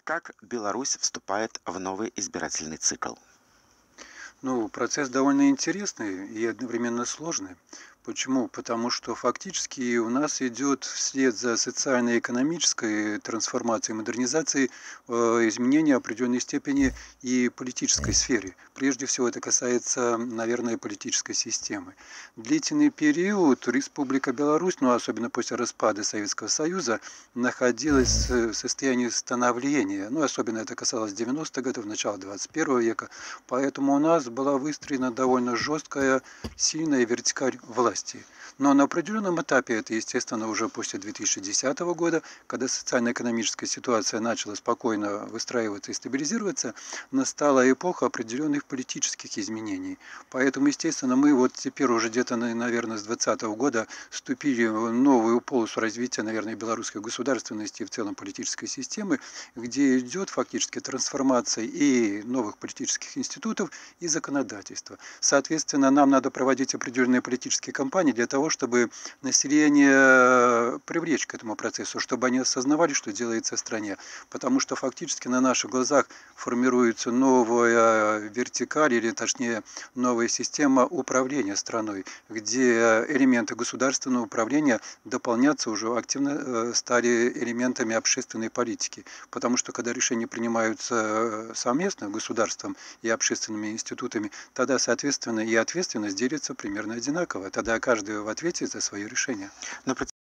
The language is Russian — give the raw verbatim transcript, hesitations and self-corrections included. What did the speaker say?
Как Беларусь вступает в новый избирательный цикл? Ну, процесс довольно интересный и одновременно сложный. Почему? Потому что фактически у нас идет вслед за социально-экономической трансформацией, модернизацией э, изменения определенной степени и политической сфере. Прежде всего это касается, наверное, политической системы. Длительный период Республика Беларусь, ну особенно после распада Советского Союза, находилась в состоянии становления. Ну, особенно это касалось девяностых годов, начала двадцать первого века. Поэтому у нас была выстроена довольно жесткая, сильная вертикаль власти. Но на определенном этапе, это, естественно, уже после две тысячи десятого года, когда социально-экономическая ситуация начала спокойно выстраиваться и стабилизироваться, настала эпоха определенных политических изменений. Поэтому, естественно, мы вот теперь уже где-то, наверное, с двадцатого года вступили в новую полосу развития, наверное, белорусской государственности и в целом политической системы, где идет фактически трансформация и новых политических институтов, и законодательства. Соответственно, нам надо проводить определенные политические кампании для того, чтобы население привлечь к этому процессу, чтобы они осознавали, что делается в стране. Потому что фактически на наших глазах формируется новая вертикаль, или точнее новая система управления страной, где элементы государственного управления дополняться уже активно стали элементами общественной политики. Потому что когда решения принимаются совместно государством и общественными институтами, тогда, соответственно, и ответственность делится примерно одинаково. Тогда каждый в ответе за свое решение. Но